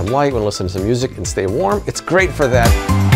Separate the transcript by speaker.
Speaker 1: light, want to listen to some music and stay warm, it's great for that.